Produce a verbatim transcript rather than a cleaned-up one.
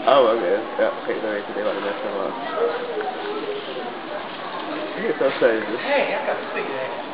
Oh, okay. Ja, geen idee waar de mensen waren. Hier is dat steeds. Hey, I got the thing.